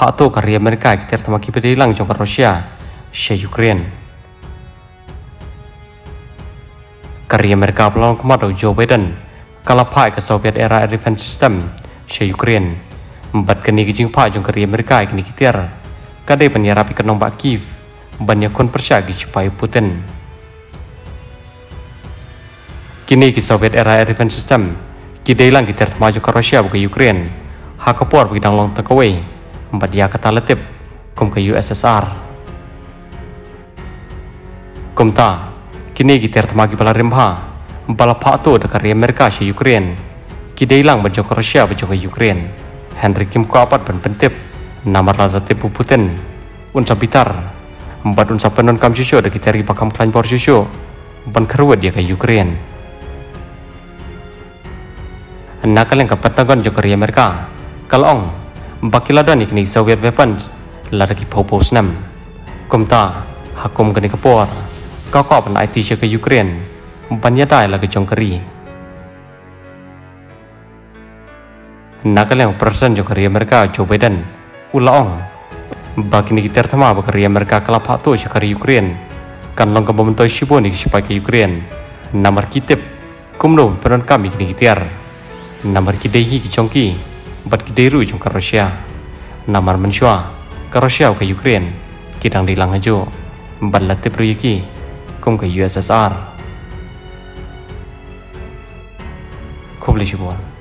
phato karya Amerika kiter tamaki bedilang jong Rusia she Ukraine karya Amerika pelong kemado Joe Biden kalapai ke Soviet era air defense system she Ukraine empat kini kijing pa jong karya Amerika kini kiter kadai penyerapi kenong bak Kiev banyak kon persya gicupai Putin kini ki Soviet era air defense system kidai lang kiter maju ke Rusia buka Ukraine hakapor bidang long takaway empat dia kata letip kum ke USSR kum ta kini kiter temagi bala rimha bala phato de karya Amerika she Ukraine kidai lang bajong ke Rusia bajong ke Ukraine Henry Kim ko apat ban pentip namar la letip Putin unsa bitar empat unsa penon kam syusyo de kiter bakam klan bor syusyo ban kerwet dia ke Ukraine nakal yang ke Pentagon jong karya Amerika kalong bakila dan ikni Soviet weapons lari popo snam kumta hakum gani kapor kakop an IT ke Ukraine banyadai lagi jongkari nakal yang persen jongkari Amerika Joe Biden ulaong bakini kita tertama bakari Amerika kalap hatu jongkari Ukraine kan long ke membentuk shibo ni supaya ke Ukraine namar kitip kumno penon kami kini kitar namar kidehi jongki bat kideru jong ke Rusia namar mensyua ke Rusia ke Ukraine kidang dilang ajo bat latip ruyaki kum ke USSR kubli shibon